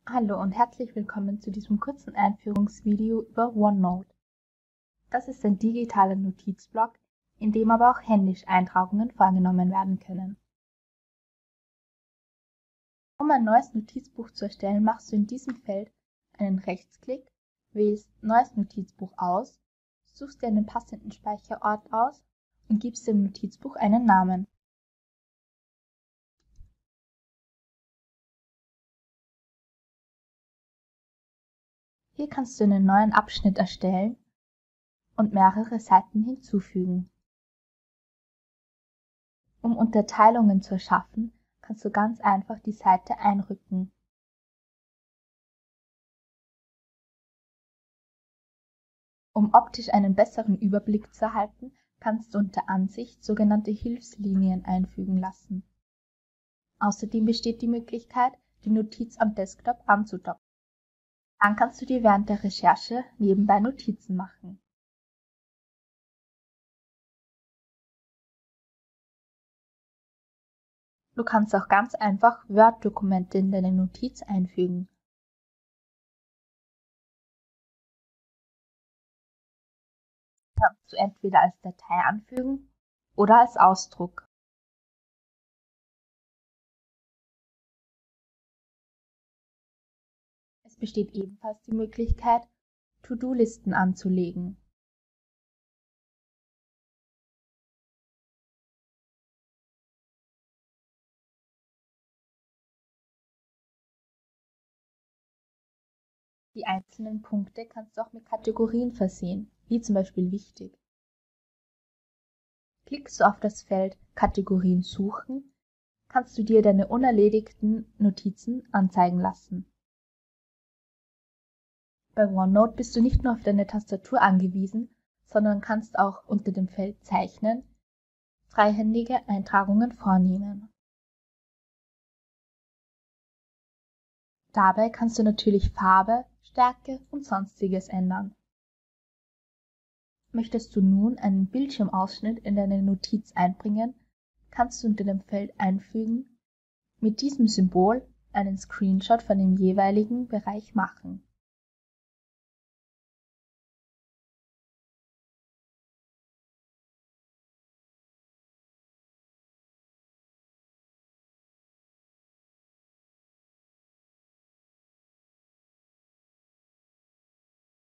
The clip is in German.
Hallo und herzlich willkommen zu diesem kurzen Einführungsvideo über OneNote. Das ist ein digitaler Notizblock, in dem aber auch händisch Eintragungen vorgenommen werden können. Um ein neues Notizbuch zu erstellen, machst du in diesem Feld einen Rechtsklick, wählst Neues Notizbuch aus, suchst dir einen passenden Speicherort aus und gibst dem Notizbuch einen Namen. Hier kannst du einen neuen Abschnitt erstellen und mehrere Seiten hinzufügen. Um Unterteilungen zu erschaffen, kannst du ganz einfach die Seite einrücken. Um optisch einen besseren Überblick zu erhalten, kannst du unter Ansicht sogenannte Hilfslinien einfügen lassen. Außerdem besteht die Möglichkeit, die Notiz am Desktop anzudocken. Dann kannst du dir während der Recherche nebenbei Notizen machen. Du kannst auch ganz einfach Word-Dokumente in deine Notiz einfügen. Kannst du entweder als Datei anfügen oder als Ausdruck. Es besteht ebenfalls die Möglichkeit, To-Do-Listen anzulegen. Die einzelnen Punkte kannst du auch mit Kategorien versehen, wie zum Beispiel wichtig. Klickst du auf das Feld Kategorien suchen, kannst du dir deine unerledigten Notizen anzeigen lassen. Bei OneNote bist du nicht nur auf deine Tastatur angewiesen, sondern kannst auch unter dem Feld Zeichnen freihändige Eintragungen vornehmen. Dabei kannst du natürlich Farbe, Stärke und Sonstiges ändern. Möchtest du nun einen Bildschirmausschnitt in deine Notiz einbringen, kannst du unter dem Feld Einfügen mit diesem Symbol einen Screenshot von dem jeweiligen Bereich machen.